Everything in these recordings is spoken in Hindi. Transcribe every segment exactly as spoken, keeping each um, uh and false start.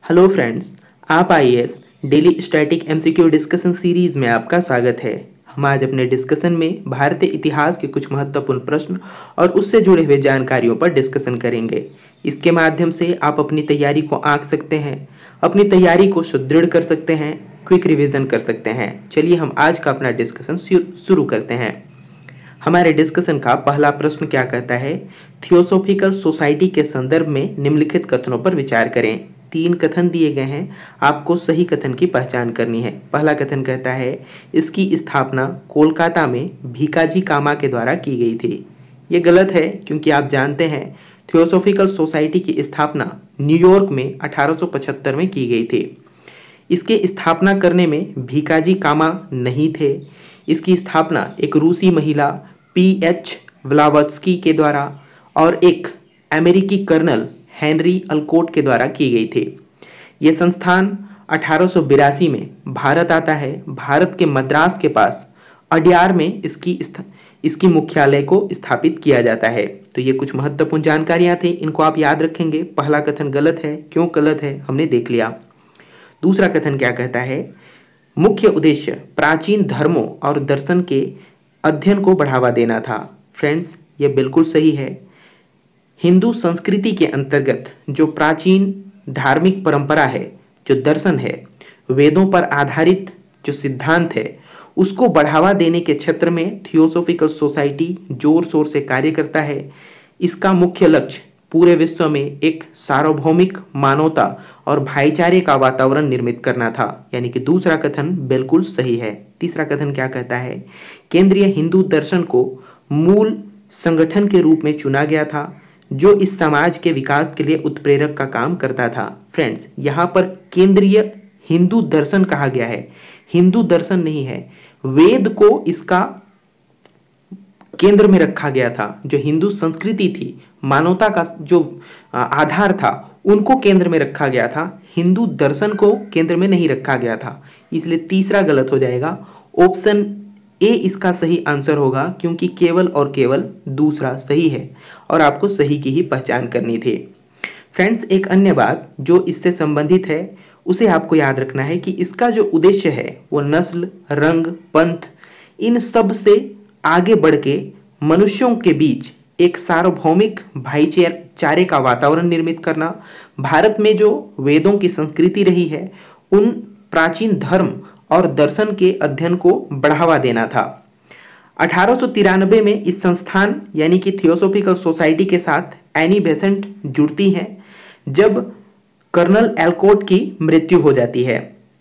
हेलो फ्रेंड्स, आप I A S daily static M C Q discussion series में आपका स्वागत है। हम आज अपने डिस्कशन में भारतीय इतिहास के कुछ महत्वपूर्ण प्रश्न और उससे जुड़े हुए जानकारियों पर डिस्कशन करेंगे। इसके माध्यम से आप अपनी तैयारी को आंक सकते हैं, अपनी तैयारी को सुदृढ़ कर सकते हैं, क्विक रिवीजन कर सकते हैं। चलिए हम आज का अपना डिस्कशन शुरू करते हैं। हमारे डिस्कशन का पहला प्रश्न क्या कहता है? थियोसॉफिकल सोसाइटी के संदर्भ में निम्नलिखित कथनों पर विचार करें। तीन कथन दिए गए हैं, आपको सही कथन की पहचान करनी है। पहला कथन कहता है इसकी स्थापना कोलकाता में भीकाजी कामा के द्वारा की गई थी। ये गलत है, क्योंकि आप जानते हैं थियोसॉफिकल सोसाइटी की स्थापना न्यूयॉर्क में अठारह सौ पचहत्तर में की गई थी। इसके स्थापना करने में भीकाजी कामा नहीं थे। इसकी स्थापना एक रूसी महिला पी एच व्लावत्स्की के द्वारा और एक अमेरिकी कर्नल हेनरी अल्कोट के द्वारा की गई थी। यह संस्थान अठारह सौ बिरासी में भारत आता है। भारत के मद्रास के पास अड्यार में इसकी इसकी मुख्यालय को स्थापित किया जाता है। तो ये कुछ महत्वपूर्ण जानकारियां थी, इनको आप याद रखेंगे। पहला कथन गलत है, क्यों गलत है हमने देख लिया। दूसरा कथन क्या कहता है? मुख्य उद्देश्य प्राचीन धर्मों और दर्शन के अध्ययन को बढ़ावा देना था। फ्रेंड्स, ये बिल्कुल सही है। हिंदू संस्कृति के अंतर्गत जो प्राचीन धार्मिक परंपरा है, जो दर्शन है, वेदों पर आधारित जो सिद्धांत है, उसको बढ़ावा देने के क्षेत्र में थियोसॉफिकल सोसाइटी जोर शोर से कार्य करता है। इसका मुख्य लक्ष्य पूरे विश्व में एक सार्वभौमिक मानवता और भाईचारे का वातावरण निर्मित करना था। यानी कि दूसरा कथन बिल्कुल सही है। तीसरा कथन क्या कहता है? केंद्रीय हिंदू दर्शन को मूल संगठन के रूप में चुना गया था, जो इस समाज के विकास के लिए उत्प्रेरक का काम करता था। फ्रेंड्स, यहाँ पर केंद्रीय हिंदू दर्शन कहा गया है, हिंदू दर्शन नहीं है। वेद को इसका केंद्र में रखा गया था। जो हिंदू संस्कृति थी, मानवता का जो आधार था, उनको केंद्र में रखा गया था। हिंदू दर्शन को केंद्र में नहीं रखा गया था। इसलिए तीसरा गलत हो जाएगा। ऑप्शन ए इसका सही आंसर होगा, क्योंकि केवल और केवल दूसरा सही है और आपको सही की ही पहचान करनी थी। फ्रेंड्स, एक अन्य बात जो इससे संबंधित है उसे आपको याद रखना है कि इसका जो उद्देश्य है वो नस्ल, रंग, पंथ, इन सब से आगे बढ़ के मनुष्यों के बीच एक सार्वभौमिक भाईचारे का वातावरण निर्मित करना। भारत में जो वेदों की संस्कृति रही है, उन प्राचीन धर्म और दर्शन के अध्ययन को बढ़ावा देना था। अठारह सौ तिरानवे में इस संस्थान यानी कि थियोसॉफिकल सोसाइटी के साथ एनी बेसेंट जुड़ती हैं, जब कर्नल एल्कोट की मृत्यु हो जाती है।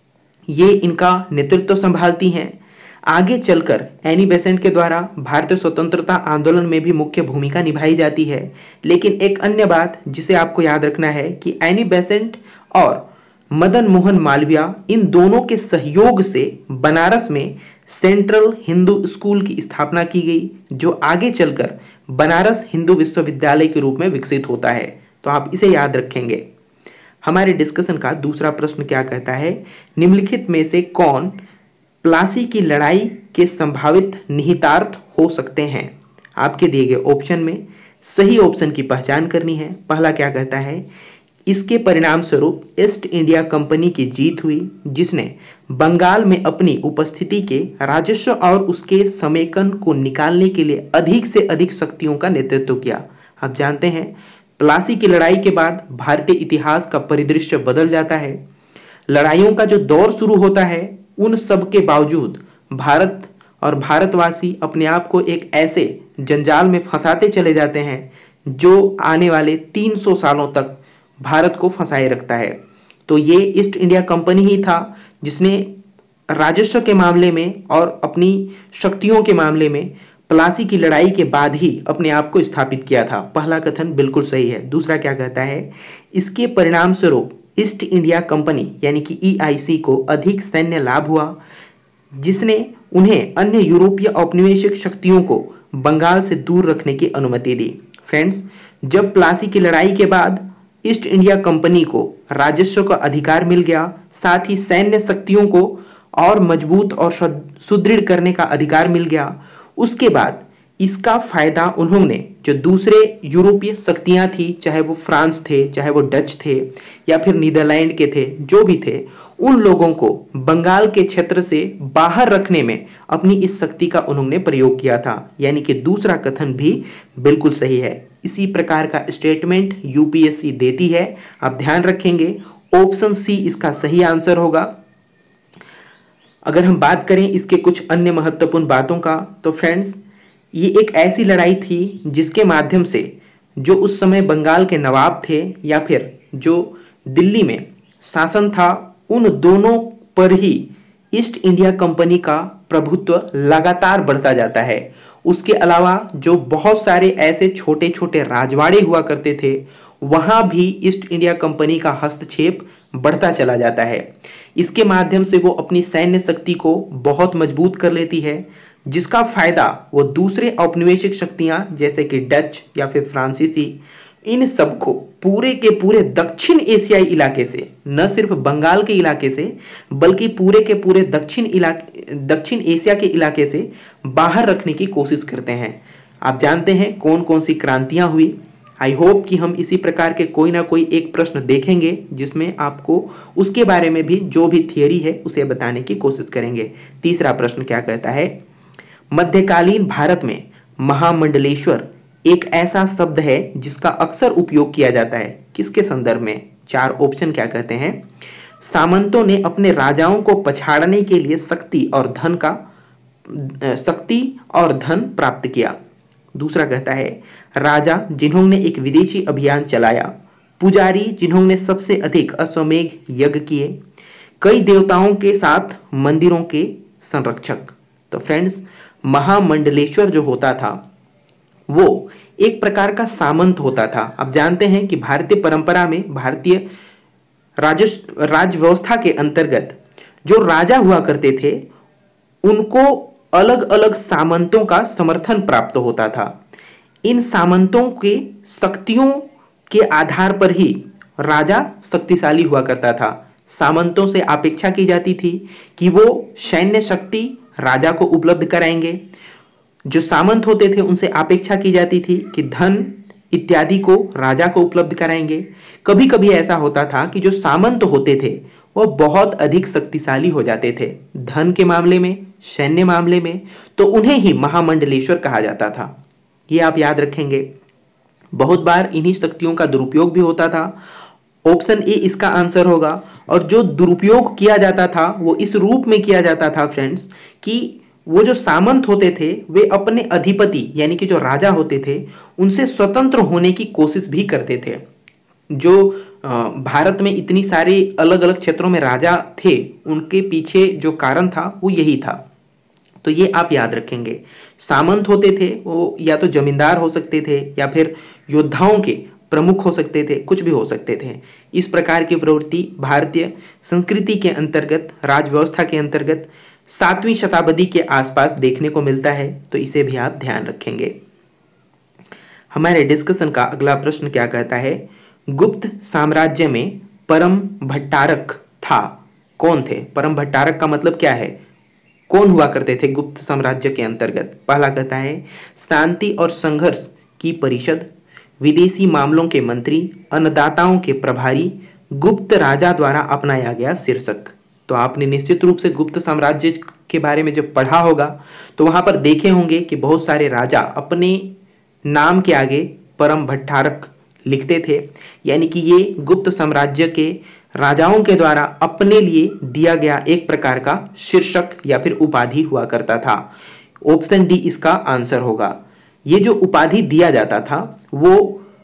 ये इनका नेतृत्व संभालती हैं। आगे चलकर एनी बेसेंट के द्वारा भारतीय स्वतंत्रता आंदोलन में भी मुख्य भूमिका निभाई जाती है। लेकिन एक अन्य बात जिसे आपको याद रखना है कि एनी बेसेंट और मदन मोहन मालवीय, इन दोनों के सहयोग से बनारस में सेंट्रल हिंदू स्कूल की स्थापना की गई, जो आगे चलकर बनारस हिंदू विश्वविद्यालय के रूप में विकसित होता है। तो आप इसे याद रखेंगे। हमारे डिस्कशन का दूसरा प्रश्न क्या कहता है? निम्नलिखित में से कौन प्लासी की लड़ाई के संभावित निहितार्थ हो सकते हैं? आपके दिए गए ऑप्शन में सही ऑप्शन की पहचान करनी है। पहला क्या कहता है? इसके परिणाम स्वरूप ईस्ट इंडिया कंपनी की जीत हुई, जिसने बंगाल में अपनी उपस्थिति के राजस्व और उसके समेकन को निकालने के लिए अधिक से अधिक शक्तियों का नेतृत्व किया। आप जानते हैं प्लासी की लड़ाई के बाद भारतीय इतिहास का परिदृश्य बदल जाता है। लड़ाइयों का जो दौर शुरू होता है, उन सब के बावजूद भारत और भारतवासी अपने आप को एक ऐसे जंजाल में फंसाते चले जाते हैं जो आने वाले तीन सौ सालों तक भारत को फंसाए रखता है। तो ये ईस्ट इंडिया कंपनी ही था जिसने राजस्व के मामले में और अपनी शक्तियों के मामले में प्लासी की लड़ाई के बाद ही अपने आप को स्थापित किया था। पहला कथन बिल्कुल सही है। दूसरा क्या कहता है? इसके परिणाम स्वरूप ईस्ट इंडिया कंपनी यानी कि ई आई सी को अधिक सैन्य लाभ हुआ, जिसने उन्हें अन्य यूरोपीय औपनिवेशिक शक्तियों को बंगाल से दूर रखने की अनुमति दी। फ्रेंड्स, जब प्लासी की लड़ाई के बाद ईस्ट इंडिया कंपनी को राजस्व का अधिकार मिल गया, साथ ही सैन्य शक्तियों को और मजबूत और सुदृढ़ करने का अधिकार मिल गया, उसके बाद इसका फायदा उन्होंने जो दूसरे यूरोपीय शक्तियां थी, चाहे वो फ्रांस थे, चाहे वो डच थे या फिर नीदरलैंड के थे, जो भी थे, उन लोगों को बंगाल के क्षेत्र से बाहर रखने में अपनी इस शक्ति का उन्होंने प्रयोग किया था। यानी कि दूसरा कथन भी बिल्कुल सही है। इसी प्रकार का स्टेटमेंट यूपीएससी देती है, आप ध्यान रखेंगे। ऑप्शन सी इसका सही आंसर होगा। अगर हम बात करें इसके कुछ अन्य महत्वपूर्ण बातों का, तो फ्रेंड्स ये एक ऐसी लड़ाई थी जिसके माध्यम से जो उस समय बंगाल के नवाब थे या फिर जो दिल्ली में शासन था, उन दोनों पर ही ईस्ट इंडिया कंपनी का प्रभुत्व लगातार बढ़ता जाता है। उसके अलावा जो बहुत सारे ऐसे छोटे छोटे राजवाड़े हुआ करते थे, वहां भी ईस्ट इंडिया कंपनी का हस्तक्षेप बढ़ता चला जाता है। इसके माध्यम से वो अपनी सैन्य शक्ति को बहुत मजबूत कर लेती है, जिसका फायदा वो दूसरे औपनिवेशिक शक्तियां जैसे कि डच या फिर फ्रांसीसी, इन सबको पूरे के पूरे दक्षिण एशियाई इलाके से, न सिर्फ बंगाल के इलाके से बल्कि पूरे के पूरे दक्षिण इलाके दक्षिण एशिया के इलाके से बाहर रखने की कोशिश करते हैं। आप जानते हैं कौन कौन सी क्रांतियां हुई। आई होप कि हम इसी प्रकार के कोई ना कोई एक प्रश्न देखेंगे जिसमें आपको उसके बारे में भी जो भी थियरी है उसे बताने की कोशिश करेंगे। तीसरा प्रश्न क्या कहता है, मध्यकालीन भारत में महामंडलेश्वर एक ऐसा शब्द है जिसका अक्सर उपयोग किया जाता है, किसके संदर्भ में? चार ऑप्शन क्या कहते हैं। सामंतों ने अपने राजाओं को पछाड़ने के लिए शक्ति और धन का शक्ति और धन प्राप्त किया। दूसरा कहता है राजा जिन्होंने एक विदेशी अभियान चलाया, पुजारी जिन्होंने सबसे अधिक अश्वमेध यज्ञ किए, कई देवताओं के साथ मंदिरों के संरक्षक। तो फ्रेंड्स, महामंडलेश्वर जो होता था वो एक प्रकार का सामंत होता था। आप जानते हैं कि भारतीय परंपरा में, भारतीय राजस्व राज व्यवस्था के अंतर्गत जो राजा हुआ करते थे उनको अलग अलग सामंतों का समर्थन प्राप्त होता था। इन सामंतों के शक्तियों के आधार पर ही राजा शक्तिशाली हुआ करता था। सामंतों से अपेक्षा की जाती थी कि वो सैन्य शक्ति राजा को उपलब्ध कराएंगे। जो सामंत होते थे उनसे अपेक्षा की जाती थी कि धन इत्यादि को राजा को उपलब्ध कराएंगे। कभी कभी ऐसा होता था कि जो सामंत होते थे वो बहुत अधिक शक्तिशाली हो जाते थे धन के मामले में, सैन्य मामले में, तो उन्हें ही महामंडलेश्वर कहा जाता था। ये आप याद रखेंगे। बहुत बार इन्हीं शक्तियों का दुरुपयोग भी होता था। ऑप्शन ए इसका आंसर होगा। और जो दुरुपयोग किया जाता था वो इस रूप में किया जाता था फ्रेंड्स कि वो जो सामंत होते थे वे अपने अधिपति यानी कि जो राजा होते थे उनसे स्वतंत्र होने की कोशिश भी करते थे। जो भारत में इतनी सारे अलग अलग क्षेत्रों में राजा थे उनके पीछे जो कारण था वो यही था। तो ये आप याद रखेंगे। सामंत होते थे वो या तो जमींदार हो सकते थे या फिर योद्धाओं के प्रमुख हो सकते थे, कुछ भी हो सकते थे। इस प्रकार की प्रवृत्ति भारतीय संस्कृति के अंतर्गत, राजव्यवस्था के अंतर्गत सातवीं शताब्दी के आसपास देखने को मिलता है। तो इसे भी आप ध्यान रखेंगे। हमारे डिस्कशन का अगला प्रश्न क्या कहता है, गुप्त साम्राज्य में परम भट्टारक था, कौन थे? परम भट्टारक का मतलब क्या है? कौन हुआ करते थे गुप्त साम्राज्य के अंतर्गत? पहला कहता है शांति और संघर्ष की परिषद, विदेशी मामलों के मंत्री, अन्नदाताओं के प्रभारी, गुप्त राजा द्वारा अपनाया गया शीर्षक। तो आपने निश्चित रूप से गुप्त साम्राज्य के बारे में जब पढ़ा होगा तो वहां पर देखे होंगे कि बहुत सारे राजा अपने नाम के आगे परम भट्टारक लिखते थे। यानी कि ये गुप्त साम्राज्य के राजाओं के द्वारा अपने लिए दिया गया एक प्रकार का शीर्षक या फिर उपाधि हुआ करता था। ऑप्शन डी इसका आंसर होगा। ये जो उपाधि दिया जाता था वो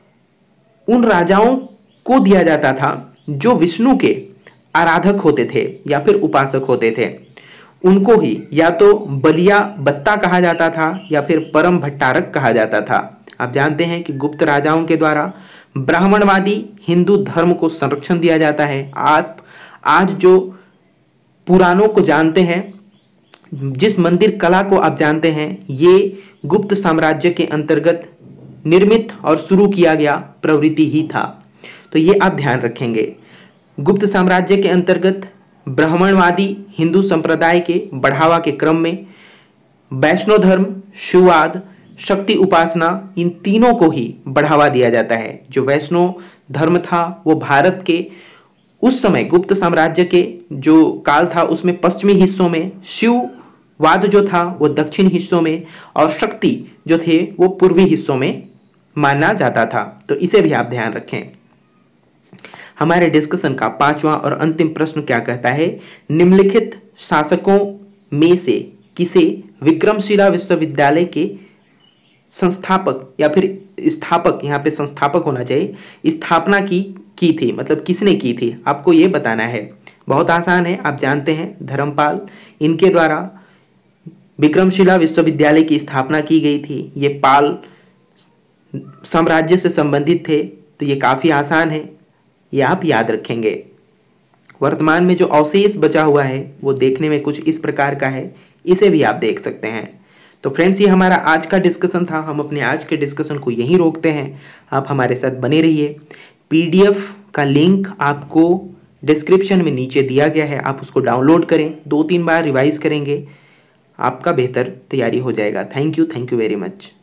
उन राजाओं को दिया जाता था जो विष्णु के आराधक होते थे या फिर उपासक होते थे। उनको ही या तो बलिया बत्ता कहा जाता था या फिर परम भट्टारक कहा जाता था। आप जानते हैं कि गुप्त राजाओं के द्वारा ब्राह्मणवादी हिंदू धर्म को संरक्षण दिया जाता है। आप आज जो पुराणों को जानते हैं, जिस मंदिर कला को आप जानते हैं, ये गुप्त साम्राज्य के अंतर्गत निर्मित और शुरू किया गया प्रवृत्ति ही था। तो ये आप ध्यान रखेंगे। गुप्त साम्राज्य के अंतर्गत ब्राह्मणवादी हिंदू संप्रदाय के बढ़ावा के क्रम में वैष्णव धर्म, शिववाद, शक्ति उपासना, इन तीनों को ही बढ़ावा दिया जाता है। जो वैष्णव धर्म था वो भारत के उस समय गुप्त साम्राज्य के जो काल था उसमें पश्चिमी हिस्सों में, शिववाद जो था वो दक्षिण हिस्सों में, और शक्ति जो थे वो पूर्वी हिस्सों में माना जाता था। तो इसे भी आप ध्यान रखें। हमारे डिस्कशन का पांचवा और अंतिम प्रश्न क्या कहता है, निम्नलिखित शासकों में से किसे विक्रमशिला विश्वविद्यालय के संस्थापक या फिर स्थापक, यहाँ पे संस्थापक होना चाहिए, स्थापना की की थी, मतलब किसने की थी, आपको ये बताना है। बहुत आसान है, आप जानते हैं धर्मपाल, इनके द्वारा विक्रमशिला विश्वविद्यालय की स्थापना की गई थी। ये पाल साम्राज्य से संबंधित थे, तो ये काफ़ी आसान है, ये आप याद रखेंगे। वर्तमान में जो अवशेष बचा हुआ है वो देखने में कुछ इस प्रकार का है, इसे भी आप देख सकते हैं। तो फ्रेंड्स, ये हमारा आज का डिस्कशन था। हम अपने आज के डिस्कशन को यहीं रोकते हैं। आप हमारे साथ बने रहिए। पीडीएफ का लिंक आपको डिस्क्रिप्शन में नीचे दिया गया है, आप उसको डाउनलोड करें, दो तीन बार रिवाइज करेंगे, आपका बेहतर तैयारी हो जाएगा। Thank you, thank you very much.